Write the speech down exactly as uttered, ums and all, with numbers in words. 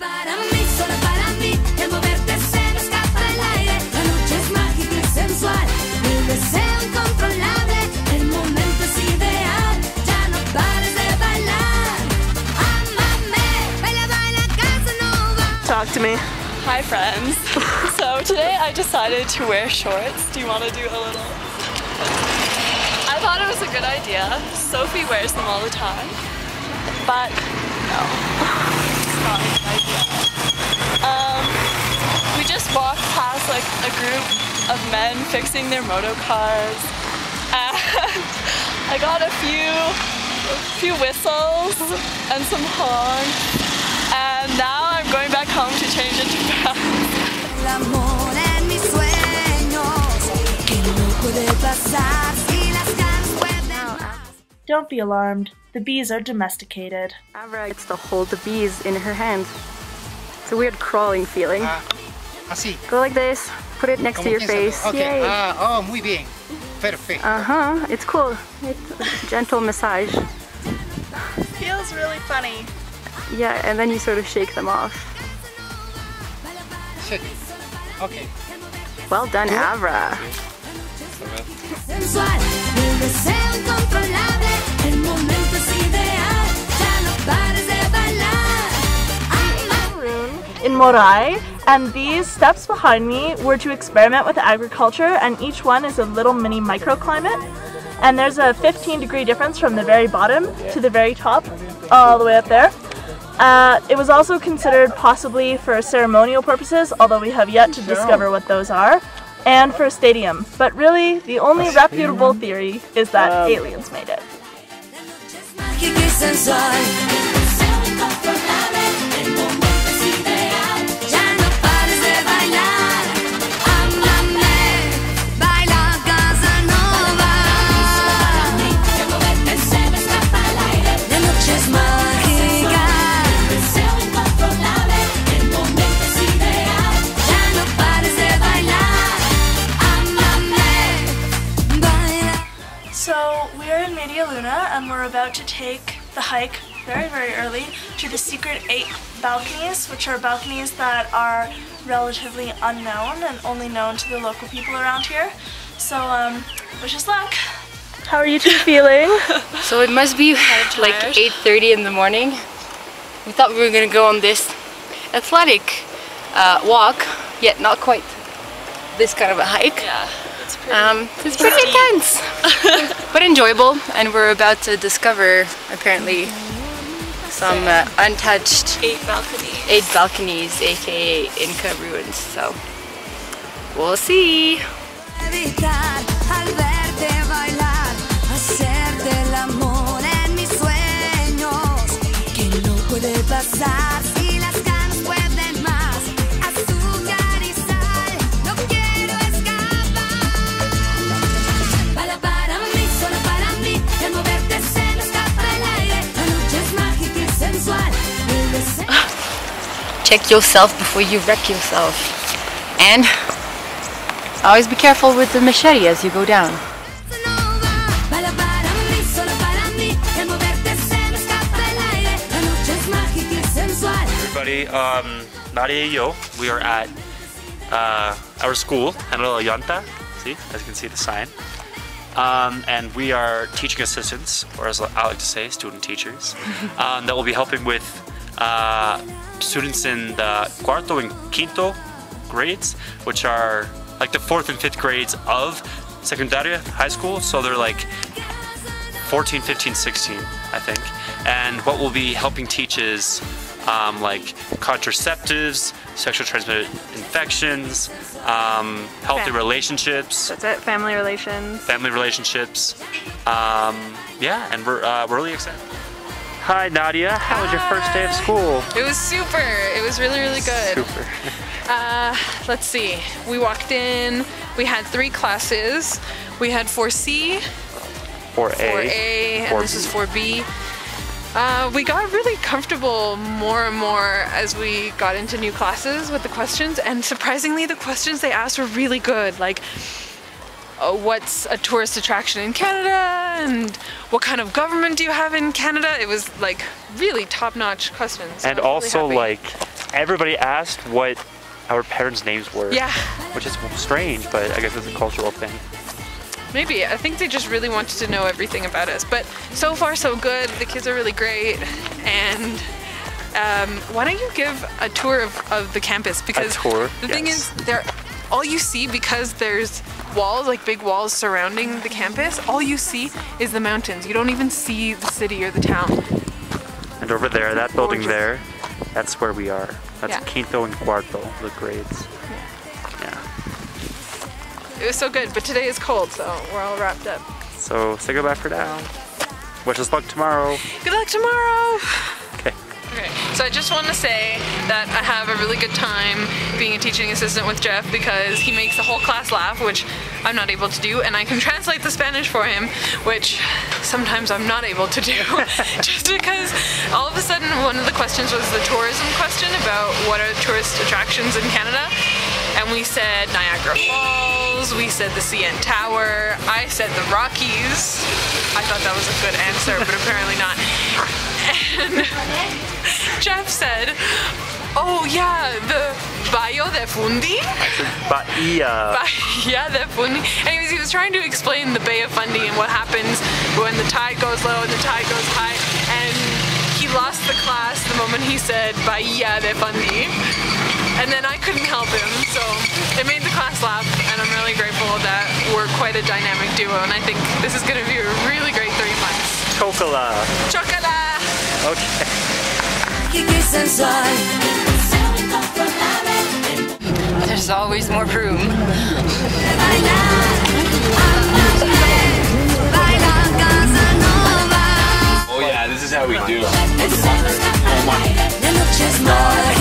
Talk to me. Hi friends. So today I decided to wear shorts. Do you want to do a little? I thought it was a good idea. Sophie wears them all the time, but no, it's not a good idea. Um, we just walked past like a group of men fixing their moto cars, and I got a few, a few whistles and some honks, and now I'm going back home to change into pants. Don't be alarmed. The bees are domesticated. Abra gets to hold the bees in her hand. It's a weird crawling feeling. Ah, así. Go like this. Put it next to your face. Okay. Yay. Ah, oh, muy bien. Perfect. Uh-huh. It's cool. It's a gentle massage. Feels really funny. Yeah, and then you sort of shake them off. Shake. Okay. Well done, Abra. In Morai, and these steps behind me were to experiment with agriculture, and each one is a little mini microclimate, and there's a fifteen degree difference from the very bottom to the very top, all the way up there. Uh, it was also considered possibly for ceremonial purposes, although we have yet to discover what those are, and for a stadium. But really, the only reputable theory is that um, aliens made it. So we're in Media Luna and we're about to take the hike very, very early to the secret eight balconies, which are balconies that are relatively unknown and only known to the local people around here. So um, wish us luck. How are you two feeling? So it must be like eight thirty in the morning. We thought we were going to go on this athletic uh, walk, yet not quite this kind of a hike. Yeah. It's pretty, um, it's pretty intense, but enjoyable, and we're about to discover apparently some uh, untouched eight balconies. Eight balconies, aka Inca ruins. So we'll see. Check yourself before you wreck yourself. And always be careful with the machete as you go down. Everybody, um, Nadia and Yo, we are at uh, our school, General Yonta, see, as you can see the sign. Um, and we are teaching assistants, or as I like to say, student teachers, um, that will be helping with uh, students in the cuarto and quinto grades, which are like the fourth and fifth grades of secundaria, high school. So they're like fourteen, fifteen, sixteen, I think. And what we'll be helping teach is um, like contraceptives, sexually transmitted infections, um, healthy Fam relationships. That's it, family relations. Family relationships. Um, yeah, and we're, uh, we're really excited. Hi Nadia, how was your first day of school? It was super. It was really, really good. Super. uh, let's see. We walked in. We had three classes. We had four C, four A, four A, and this is four B. Uh, we got really comfortable more and more as we got into new classes with the questions, and surprisingly, the questions they asked were really good. Like, uh, what's a tourist attraction in Canada, and what kind of government do you have in Canada? It was like really top-notch questions. And also, like, everybody asked what our parents' names were. Yeah. Which is strange, but I guess it's a cultural thing. Maybe. I think they just really wanted to know everything about us. But so far so good. The kids are really great. And um, why don't you give a tour of, of the campus? Because a tour? the thing Yes. is, there, all you see, because there's walls, like big walls surrounding the campus, all you see is the mountains. You don't even see the city or the town. And over there, that building Gorgeous. there, that's where we are. That's Yeah. quinto and cuarto, the grades. Yeah. It was so good, but today is cold, so we're all wrapped up. So say goodbye for now. Wish us luck tomorrow. Good luck tomorrow! Okay. Okay, so I just want to say that I have a really good time being a teaching assistant with Jeff because he makes the whole class laugh, which I'm not able to do, and I can translate the Spanish for him, which sometimes I'm not able to do. Just because all of a sudden one of the questions was the tourism question about what are tourist attractions in Canada, and we said Niagara Falls, we said the C N Tower, I said the Rockies. I thought that was a good answer, but apparently not. And Jeff said, oh yeah, the Bayo de Fundy? Bahia. Bahia de Fundy. Anyways, he was trying to explain the Bay of Fundy and what happens when the tide goes low and the tide goes high, and he lost the class the moment he said Bahia de Fundy. And then I couldn't help him, so it made the class laugh, and I'm really grateful that we're quite a dynamic duo, and I think this is going to be a really great three months. Chocola. Chocola! Okay. There's always more room. Oh yeah, this is how we do. Oh my.